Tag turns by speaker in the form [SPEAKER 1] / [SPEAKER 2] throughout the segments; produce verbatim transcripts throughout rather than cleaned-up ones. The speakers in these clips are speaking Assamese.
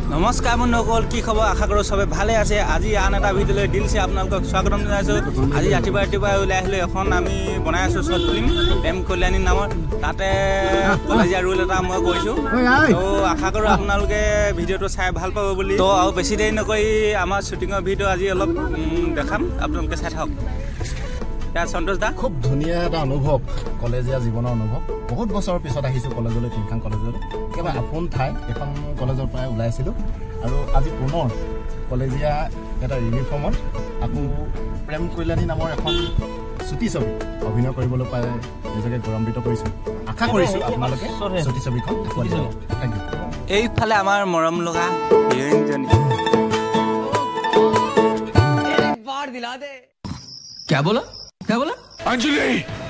[SPEAKER 1] নমস্কাৰ বন্ধুসকল, কি খবৰ? আশা কৰোঁ চবে ভালে আছে। আজি আন এটা ভিডিঅ'লৈ দিলছে আপোনালোকক স্বাগতম জনাইছোঁ। আজি ৰাতিপুৱা ৰাতিপুৱা ওলাই আহিলোঁ। এখন আমি বনাই আছোঁ শ্বৰ্ট ফিল্ম প্ৰেম কল্যাণী নামৰ। তাতে কলেজীয়া ৰোল এটা মই কৰিছোঁ। তো আশা কৰোঁ আপোনালোকে ভিডিঅ'টো চাই ভাল পাব বুলি। তো আৰু বেছি দেৰি নকৰি আমাৰ শ্বুটিঙৰ ভিডিঅ' আজি অলপ দেখাম, আপোনালোকে চাই থাকক। সন্তোষ দা,
[SPEAKER 2] খুব ধুনীয়া এটা অনুভৱ, কলেজীয়া জীৱনৰ অনুভৱ। বহুত বছৰৰ পিছত আহিছোঁ কলেজলৈ, টিংখাং কলেজলৈ। একেবাৰে আপোন ঠাই এখন কলেজৰ পৰাই ওলাইছিলোঁ আৰু আজি পুনৰ কলেজীয়া এটা ইউনিফৰ্মত আকৌ প্ৰেম কল্যাণী নামৰ এখন চুটি ছবি অভিনয় কৰিবলৈ পাই নিজকে গৌৰৱান্বিত কৰিছোঁ। আশা কৰিছোঁ আপোনালোকে চুটি ছবিখন থেংক ইউ।
[SPEAKER 1] এইফালে আমাৰ মৰম লগা হিৰইনজনী।
[SPEAKER 3] क्या बोला क्या बोला?
[SPEAKER 4] अंजलि,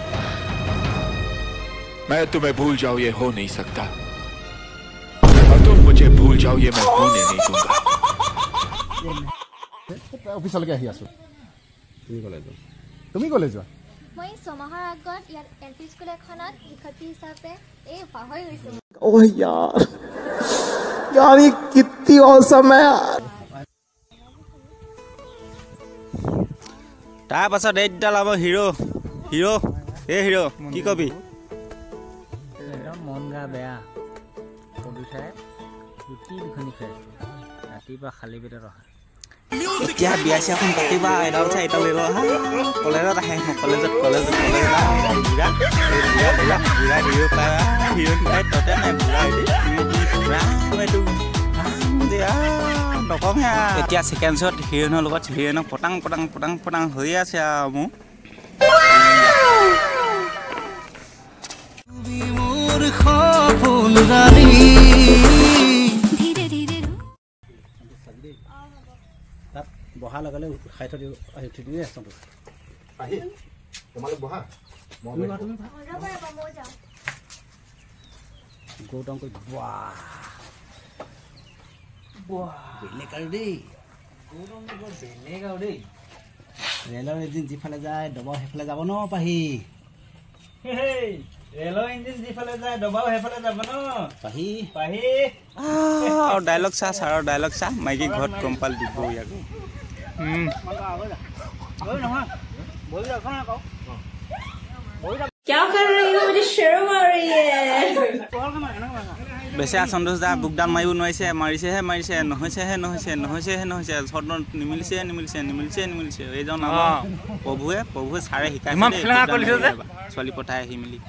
[SPEAKER 4] मैं तुम्हें भूल जाऊं ये हो नहीं सकता, और तुम मुझे भूल जाओ ये मैं होने नहीं दूंगा।
[SPEAKER 2] অফিচলৈকে আহি আছোঁ। তুমি কলেজ যোৱা তুমি কলেজ যোৱা
[SPEAKER 5] মই ছমাহৰ আগত ইয়াত এল পি স্কুল এখনত শিক্ষাৰ্থী হিচাপে এই পাহৰি গৈছোঁ।
[SPEAKER 6] ओह यार यार ये कितनी औसम है यार।
[SPEAKER 1] তাৰ পাছত এইডাল আমাৰ হিৰো হিৰো এই হিৰো কি কবি?
[SPEAKER 7] মন গা বেয়া প্ৰডিউচাৰে ৰুটি দুখনি খুৱাইছে ৰাতিপুৱা খালী পেটত অহা।
[SPEAKER 1] এতিয়া বিয়া চিয়াখন পাতিবা, এডাল চাই এডাল লৈ অহা। কলেজত আহে কলেজত কলেজত কলেজত বুঢ়া বুঢ়া বুঢ়া হিৰো পায় হিৰইন পায় ততে নাই বুঢ়া এইটো নকমহে। এতিয়া ছেকেণ্ড শ্বট হিৰইনৰ লগত হিৰইনক পটাং পটাং পটাং পটাং হৈ আছে আৰু মোৰ
[SPEAKER 7] তাত বহা লগালে খাই থৈ দিওঁ উঠি দিওঁ
[SPEAKER 2] আহি তোমালোক বহা
[SPEAKER 7] গৌতম কৈ বাহ বেলেগ আৰু দেই গৌতম বেলেগ আৰু দেই। ৰেলৰ ইঞ্জিন যিফালে যায় ডবাও সেইফালে যাব ন পাহি। ৰেলৰ ইঞ্জিন যিফালে যায় ডবাও সেইফালে যাব ন পাহি পাহি।
[SPEAKER 1] আৰু ডাইলগ চা ছাৰৰ ডাইলগ চা, মাইকী ঘৰত কম্পাল দিব ইয়াক।
[SPEAKER 8] क्या कर रही हो? मुझे शर्म आ रही है।
[SPEAKER 1] বেচেৰা সন্তোষ দা বুকডাউন মাৰিব নোৱাৰিছে, মাৰিছেহে মাৰিছে, নহৈছেহে নহৈছে নহৈছেহে নহৈছে চৰ্ট নিমিলিছে নিমিলিছে নিমিলিছে নিমিলিছে। এইজন আমাৰ প্ৰভুৱে প্ৰভুৱে ছাৰে শিকাইছে ছোৱালী পঠাই আহি মেলি।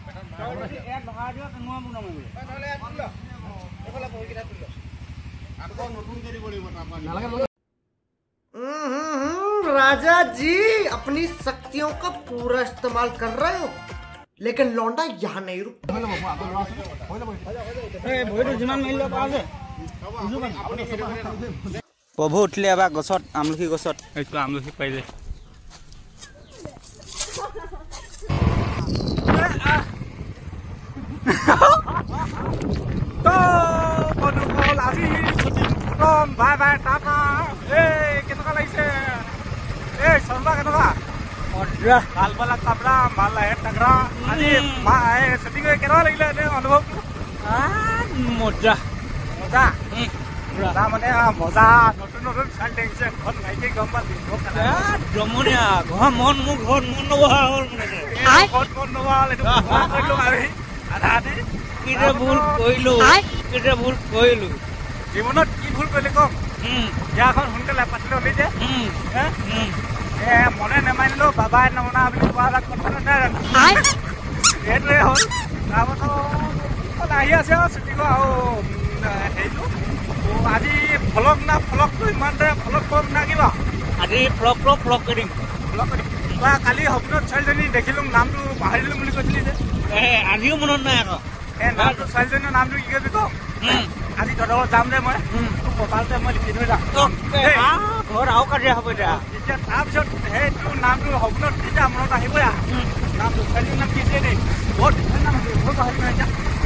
[SPEAKER 6] राजा जी अपनी शक्तियों का पूरा इस्तेमाल कर रहे हो, लेकिन लौंडा यहाँ नहीं रुक।
[SPEAKER 1] প্ৰভু উঠিলে এবাৰ গছত আমলখি গছত এইটো আমলখি পাই যায়। আজি বাই বাই টাটা। এই কেনেকুৱা লাগিছে? এই চন্দা কেনেকুৱা? ভাল পালা কাপৰা ভাল লাহে টাকৰা। আজি শ্বুটিং কৰি কেনেকুৱা লাগিলে অনুভৱটো? মজা মজা মজা মানে মজা। নতুন নতুন চাল দেখিছে ঘৰত নাইকে গম পালি জমনীয়া ঘৰ মন মোৰ ঘৰত মন নবহা হ'ল মানে ঘৰত মন নবহা হ'ল। এইটো কৰিলো আমি আধা আধি কিটা ভুল কৰিলো কিটা ভুল কৰিলো জীৱনত কি ভুল কৰিলে কম। বিয়াখন সোনকালে পাতিলে হ'লি যে এ মনে নেমানিলো বাবাই নমনা বুলি কোৱা কথা নাই জানো? সেইটোৱে হ'ল। তাৰপাছত আহি আছে আৰু ছুটি কৰা আৰু হেৰিটো আজি ফলক না ফলকটো ইমান দৰে ফলক কম না কিবা আজি ফ্লক ফ্লক ফ্লক কৰিম ফ্লক কৰিম। কালি সপোনত ছোৱালীজনী দেখিলোঁ, নামটো পাহৰিলোঁ বুলি কৈছিলি যে আজিও মনত নাই আকৌ। এই নামটো ছোৱালীজনীৰ নামটো কি কৈছে কওঁ? আজি তহঁতৰ যাম যে মই তোৰ কপালতে মই লিখি থৈ যাম। ঘৰত আৰু কাজিয়া হ'ব এতিয়া। এতিয়া তাৰপিছত সেইটো নামটো সপোনত তেতিয়া মনত আহিবই আৰু নামটো ছোৱালীৰ নাম কি দেই বহুত ধুনীয়া নাম আছে। বহুত পাহৰি নহয় এতিয়া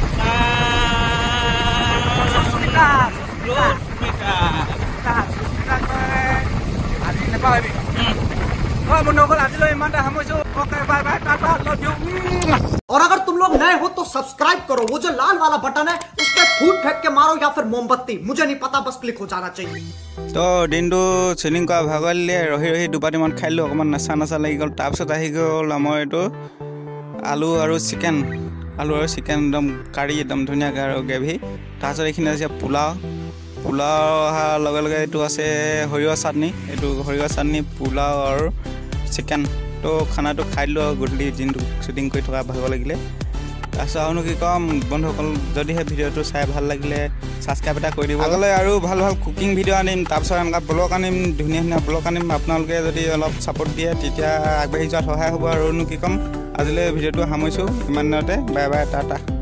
[SPEAKER 1] সুস্মিতা সুস্মিতা সুস্মিতা কয় আজি নাপাহৰিবি। অ বন্ধুসকল আজিলৈ ইমানটা সামৰিছো okay bye bye tata love you
[SPEAKER 6] और अगर तुम लोग नए हो तो सब्सक्राइब करो वो जो लाल वाला बटन है उस पर फूट फेंक के मारो या फिर मोमबत्ती मुझे नहीं पता बस क्लिक हो जाना चाहिए
[SPEAKER 9] तो दिनটো চেলিং কৰা ভাগৰ দিলে ৰহি ৰহি দুপাটিমান খাইলো অকমান নাচা নাচা লাগি গ'ল তাৰপিছত আহি গ'ল আমাৰ এইটো আলু আৰু চিকেন আলু আৰু চিকেন একদম কাৰি একদম ধুনীয়াকৈ আৰু গ্ৰেভি তাৰপিছত এইখিনি আছে পোলাও পোলাও অহাৰ লগে লগে এইটো আছে সৰিয়হ চাটনি এইটো সৰিয়হ চাটনি পোলাও আৰু চিকেন তো খানাটো খাই দিলোঁ গধূলি দিনটো শ্বুটিং কৰি থকা ভাগৰ লাগিলে তাৰপিছত আৰুনো কি ক'ম বন্ধুসকল যদিহে ভিডিঅ'টো চাই ভাল লাগিলে ছাবস্ক্ৰাইব এটা কৰি দিব আগলৈ আৰু ভাল ভাল কুকিং ভিডিঅ' আনিম তাৰপিছত এনেকুৱা ব্লগ আনিম ধুনীয়া ধুনীয়া ব্লগ আনিম আপোনালোকে যদি অলপ ছাপোৰ্ট দিয়ে তেতিয়া আগবাঢ়ি যোৱাত সহায় হ'ব আৰুনো কি ক'ম আজিলৈ ভিডিঅ'টো সামৰিছোঁ ইমান দিনতে বাই বাই টাটা